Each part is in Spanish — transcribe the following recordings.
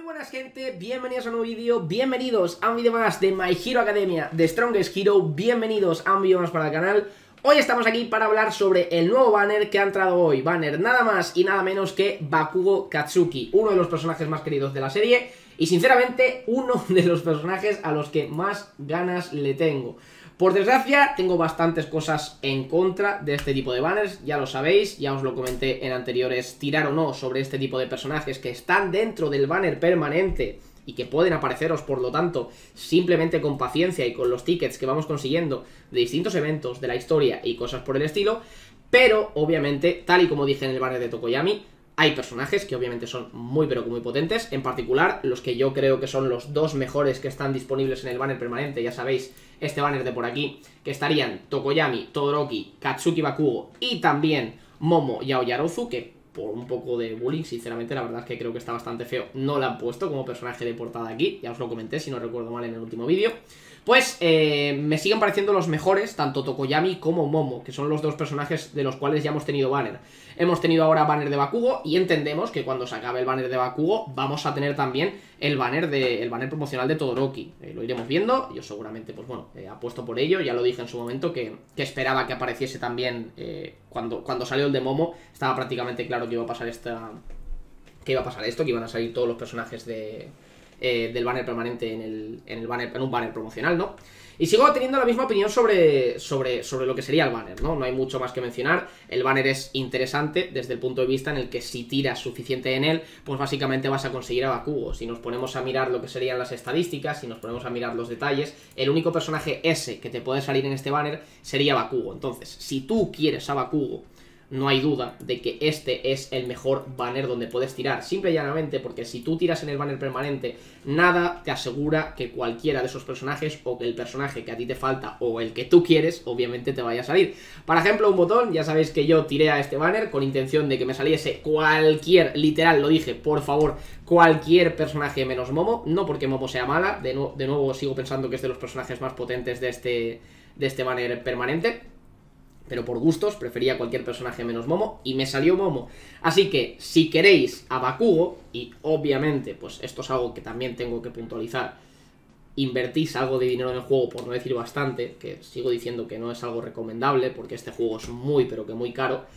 buenas gente, bienvenidos a un nuevo vídeo, bienvenidos a un vídeo más de My Hero Academia de Strongest Hero, bienvenidos a un vídeo más para el canal. Hoy estamos aquí para hablar sobre el nuevo banner que ha entrado hoy, banner nada más y nada menos que Bakugo Katsuki, uno de los personajes más queridos de la serie y sinceramente uno de los personajes a los que más ganas le tengo. Por desgracia, tengo bastantes cosas en contra de este tipo de banners, ya lo sabéis, ya os lo comenté en anteriores tirar o no sobre este tipo de personajes que están dentro del banner permanente y que pueden apareceros, por lo tanto, simplemente con paciencia y con los tickets que vamos consiguiendo de distintos eventos de la historia y cosas por el estilo, pero obviamente, tal y como dije en el banner de Tokoyami, hay personajes que obviamente son muy pero que muy potentes, en particular los que yo creo que son los dos mejores que están disponibles en el banner permanente, ya sabéis, este banner de por aquí, que estarían Tokoyami, Todoroki, Katsuki Bakugo y también Momo y Aoyarozu, que por un poco de bullying, sinceramente, la verdad es que creo que está bastante feo, no lo han puesto como personaje de portada aquí, ya os lo comenté si no recuerdo mal en el último vídeo. Pues me siguen pareciendo los mejores, tanto Tokoyami como Momo, que son los dos personajes de los cuales ya hemos tenido banner. Hemos tenido ahora banner de Bakugo y entendemos que cuando se acabe el banner de Bakugo vamos a tener también el banner promocional de Todoroki. Lo iremos viendo, yo seguramente, pues bueno, apuesto por ello, ya lo dije en su momento que esperaba que apareciese también cuando salió el de Momo, estaba prácticamente claro que iba a pasar que iban a salir todos los personajes del banner permanente en un banner promocional, ¿no? Y sigo teniendo la misma opinión sobre lo que sería el banner, ¿no? No hay mucho más que mencionar. El banner es interesante desde el punto de vista en el que si tiras suficiente en él, pues básicamente vas a conseguir a Bakugo. Si nos ponemos a mirar lo que serían las estadísticas, si nos ponemos a mirar los detalles, el único personaje ese que te puede salir en este banner sería Bakugo. Entonces, si tú quieres a Bakugo, no hay duda de que este es el mejor banner donde puedes tirar, simple y llanamente porque si tú tiras en el banner permanente, nada te asegura que cualquiera de esos personajes o que el personaje que a ti te falta o el que tú quieres, obviamente te vaya a salir. Por ejemplo, un botón, ya sabéis que yo tiré a este banner con intención de que me saliese cualquier, literal, lo dije, por favor, cualquier personaje menos Momo, no porque Momo sea mala, de nuevo sigo pensando que es de los personajes más potentes de este banner permanente, pero por gustos prefería cualquier personaje menos Momo y me salió Momo. Así que si queréis a Bakugo, y obviamente pues esto es algo que también tengo que puntualizar, invertís algo de dinero en el juego, por no decir bastante, que sigo diciendo que no es algo recomendable porque este juego es muy pero que muy caro,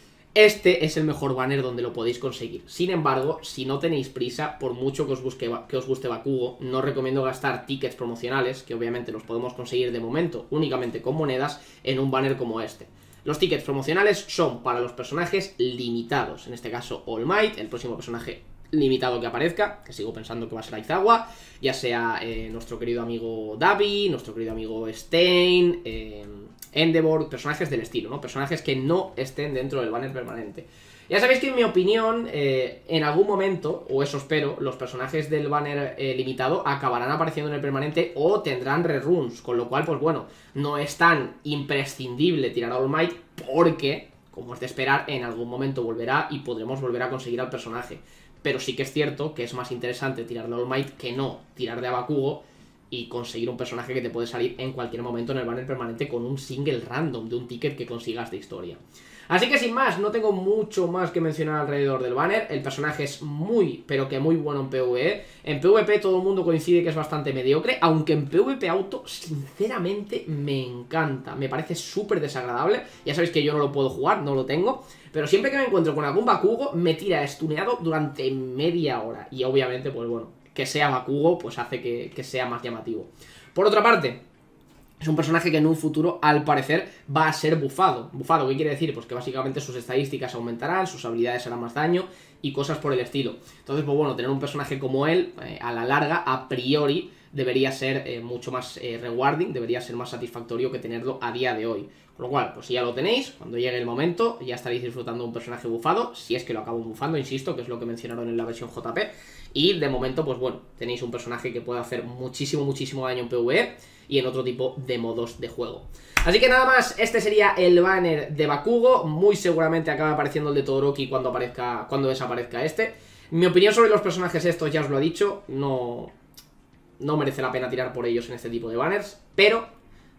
este es el mejor banner donde lo podéis conseguir. Sin embargo, si no tenéis prisa, por mucho que os guste Bakugo, no recomiendo gastar tickets promocionales, que obviamente los podemos conseguir de momento únicamente con monedas, en un banner como este. Los tickets promocionales son para los personajes limitados, en este caso All Might, el próximo personaje limitado que aparezca, que sigo pensando que va a ser Aizawa, ya sea nuestro querido amigo Dabi, nuestro querido amigo Stein, Endeavor, personajes del estilo, ¿no? Personajes que no estén dentro del banner permanente. Ya sabéis que en mi opinión, en algún momento, o eso espero, los personajes del banner limitado acabarán apareciendo en el permanente o tendrán reruns, con lo cual, pues bueno, no es tan imprescindible tirar a All Might porque, como es de esperar, en algún momento volverá y podremos volver a conseguir al personaje. Pero sí que es cierto que es más interesante tirar de All Might que no tirar de Bakugo y conseguir un personaje que te puede salir en cualquier momento en el banner permanente con un single random de un ticket que consigas de historia. Así que sin más, no tengo mucho más que mencionar alrededor del banner. El personaje es muy, pero que muy bueno en PvE. En PvP todo el mundo coincide que es bastante mediocre, aunque en PvP auto, sinceramente, me encanta. Me parece súper desagradable. Ya sabéis que yo no lo puedo jugar, no lo tengo, pero siempre que me encuentro con algún Bakugo, me tira stuneado durante media hora. Y obviamente, pues bueno, que sea Bakugo, pues hace que sea más llamativo. Por otra parte, es un personaje que en un futuro, al parecer, va a ser bufado. ¿Bufado qué quiere decir? Pues que básicamente sus estadísticas aumentarán, sus habilidades harán más daño y cosas por el estilo. Entonces, pues bueno, tener un personaje como él, a la larga, a priori, debería ser mucho más rewarding, debería ser más satisfactorio que tenerlo a día de hoy. Con lo cual, pues si ya lo tenéis, cuando llegue el momento, ya estaréis disfrutando de un personaje bufado, si es que lo acabo bufando, insisto, que es lo que mencionaron en la versión JP. Y de momento, pues bueno, tenéis un personaje que puede hacer muchísimo daño en PvE y en otro tipo de modos de juego. Así que nada más, este sería el banner de Bakugo. Muy seguramente acabe apareciendo el de Todoroki cuando desaparezca este. Mi opinión sobre los personajes estos ya os lo he dicho, no merece la pena tirar por ellos en este tipo de banners, pero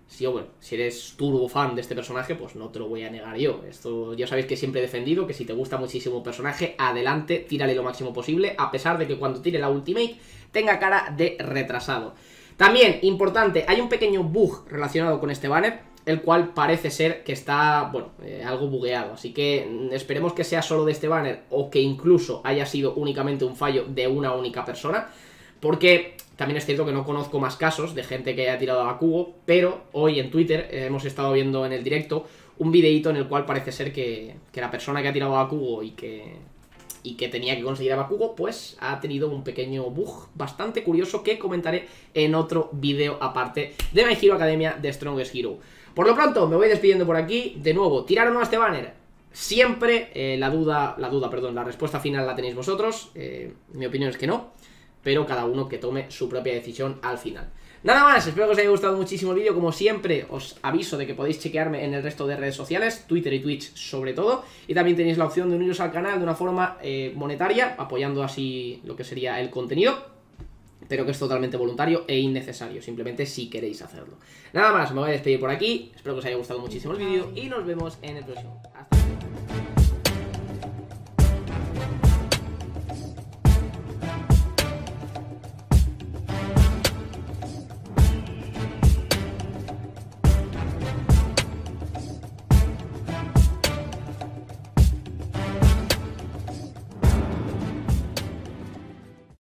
Si eres turbo fan de este personaje, pues no te lo voy a negar yo. Esto ya sabéis que siempre he defendido que si te gusta muchísimo un personaje, adelante, tírale lo máximo posible, a pesar de que cuando tire la ultimate tenga cara de retrasado. También, importante, hay un pequeño bug relacionado con este banner, el cual parece ser que está, bueno, algo bugueado. Así que esperemos que sea solo de este banner o que incluso haya sido únicamente un fallo de una única persona. Porque también es cierto que no conozco más casos de gente que haya tirado a Bakugo, pero hoy en Twitter hemos estado viendo en el directo un videíto en el cual parece ser que la persona que ha tirado a Bakugo y que tenía que conseguir a Bakugo, pues ha tenido un pequeño bug bastante curioso que comentaré en otro vídeo aparte de My Hero Academia de Strongest Hero. Por lo pronto, me voy despidiendo por aquí. De nuevo, ¿tirar o no a este banner? Siempre la respuesta final la tenéis vosotros. Mi opinión es que no, pero cada uno que tome su propia decisión al final. Nada más, espero que os haya gustado muchísimo el vídeo. Como siempre, os aviso de que podéis chequearme en el resto de redes sociales, Twitter y Twitch sobre todo. Y también tenéis la opción de uniros al canal de una forma monetaria, apoyando así lo que sería el contenido, pero que es totalmente voluntario e innecesario, simplemente si queréis hacerlo. Nada más, me voy a despedir por aquí. Espero que os haya gustado muchísimo el vídeo y nos vemos en el próximo. Hasta